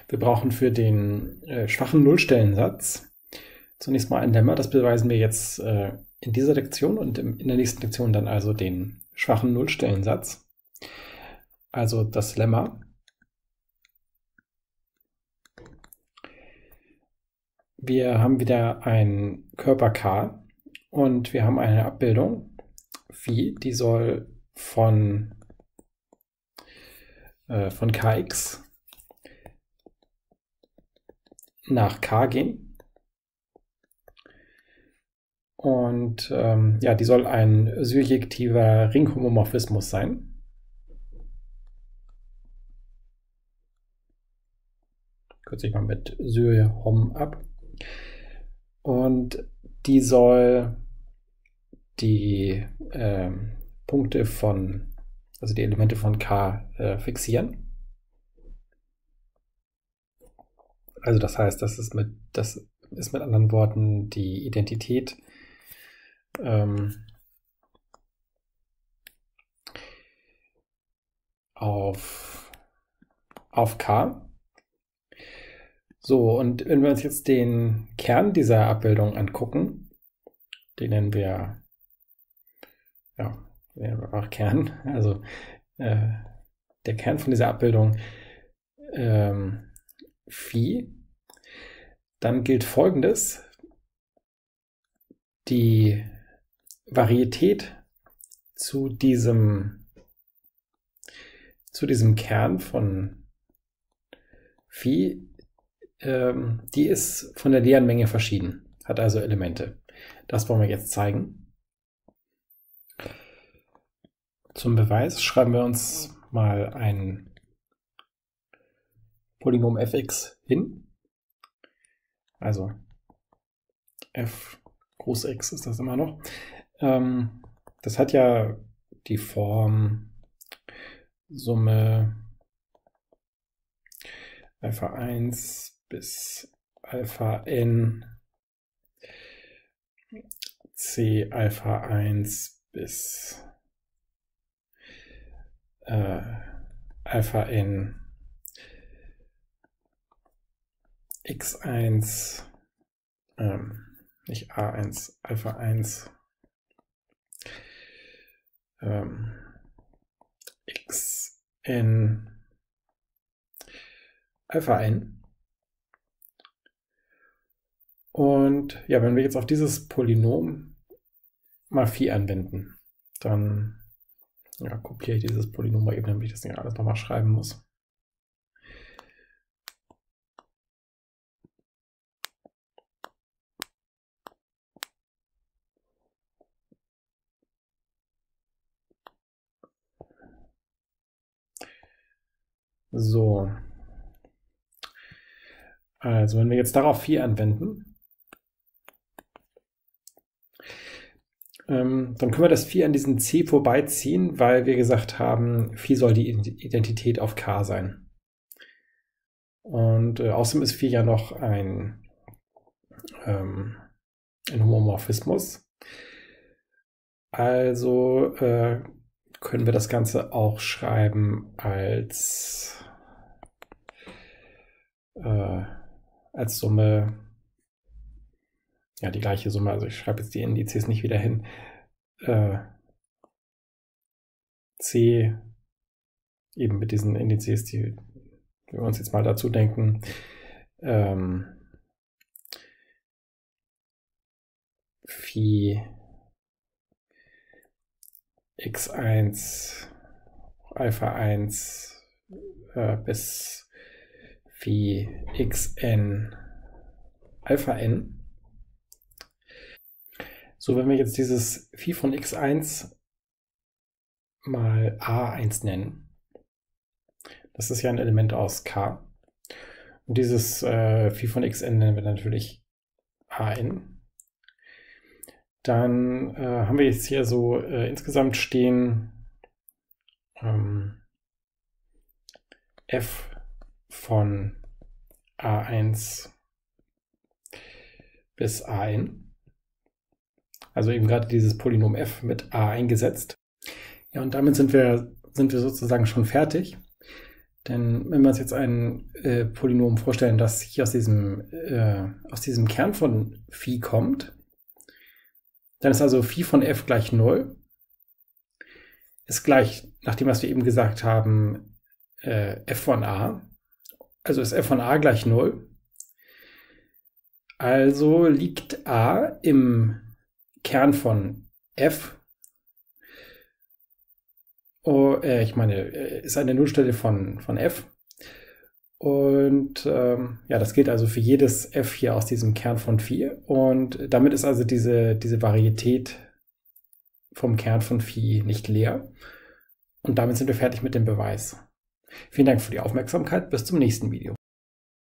Wir brauchen für den schwachen Nullstellensatz zunächst mal ein Lemma. Das beweisen wir jetzt in dieser Lektion und in der nächsten Lektion dann also den schwachen Nullstellensatz. Also das Lemma. Wir haben wieder einen Körper K und wir haben eine Abbildung Phi, die soll von Kx nach K gehen. Und ja, die soll ein surjektiver Ringhomomorphismus sein. Kürze ich mal mit Syrhom ab. Und die soll die Punkte also die Elemente von K fixieren. Also das heißt, das ist mit anderen Worten die Identität auf K. So, und wenn wir uns jetzt den Kern dieser Abbildung angucken, den nennen wir einfach Kern, also der Kern von dieser Abbildung Phi, dann gilt Folgendes: Die Varietät zu diesem Kern von Phi, die ist von der leeren Menge verschieden, hat also Elemente. Das wollen wir jetzt zeigen. Zum Beweis schreiben wir uns mal ein Polynom fx hin. Also f groß X ist das immer noch. Das hat ja die Form Summe Alpha 1 bis Alpha n c Alpha 1 bis Alpha n x1, nicht a1, Alpha 1 xn Alpha n. Und ja, wenn wir jetzt auf dieses Polynom mal Phi anwenden, dann kopiere ich dieses Polynom mal eben, damit ich das nicht alles nochmal schreiben muss. So. Also wenn wir jetzt darauf Phi anwenden, dann können wir das Phi an diesen C vorbeiziehen, weil wir gesagt haben, Phi soll die Identität auf K sein. Und außerdem ist Phi ja noch ein Homomorphismus. Also können wir das Ganze auch schreiben als Summe, ja, die gleiche Summe, also ich schreibe jetzt die Indizes nicht wieder hin, C eben mit diesen Indizes, die wir uns jetzt mal dazu denken, Phi x1 Alpha 1 bis Phi xn Alpha n. So, wenn wir jetzt dieses Phi von x1 mal a1 nennen, das ist ja ein Element aus K, und dieses Phi von xn nennen wir natürlich an, dann haben wir jetzt hier so insgesamt stehen f von a1 bis an. Also eben gerade dieses Polynom f mit a eingesetzt. Ja, und damit sind wir sozusagen schon fertig. Denn wenn wir uns jetzt ein Polynom vorstellen, das hier aus diesem Kern von Phi kommt, dann ist also Phi von f gleich 0, ist gleich, nach dem, was wir eben gesagt haben, f von a. Also ist f von a gleich 0. Also liegt a im Kern von f. Ist eine Nullstelle von f. Und ja, das gilt also für jedes f hier aus diesem Kern von Phi. Und damit ist also diese Varietät vom Kern von Phi nicht leer. Und damit sind wir fertig mit dem Beweis. Vielen Dank für die Aufmerksamkeit. Bis zum nächsten Video.